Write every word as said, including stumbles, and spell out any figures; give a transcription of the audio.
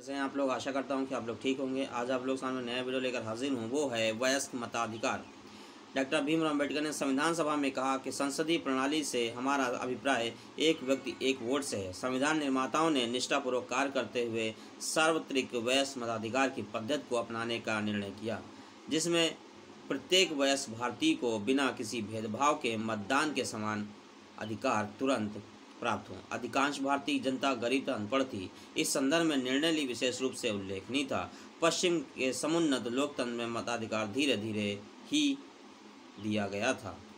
जैसे आप लोग, आशा करता हूं कि आप लोग ठीक होंगे। आज आप लोग सामने नया वीडियो लेकर हाजिर हूं, वो है वयस्क मताधिकार। डॉक्टर भीमराव अम्बेडकर ने संविधान सभा में कहा कि संसदीय प्रणाली से हमारा अभिप्राय एक व्यक्ति एक वोट से है। संविधान निर्माताओं ने निष्ठापूर्वक कार्य करते हुए सार्वत्रिक वयस्क मताधिकार की पद्धति को अपनाने का निर्णय किया, जिसमें प्रत्येक वयस्क भारतीय को बिना किसी भेदभाव के मतदान के समान अधिकार तुरंत प्राप्त हों। अधिकांश भारतीय जनता गरीब तथा अनपढ़ थी। इस संदर्भ में निर्णय ली विशेष रूप से उल्लेखनीय था। पश्चिम के समुन्नत लोकतंत्र में मताधिकार धीरे धीरे ही दिया गया था।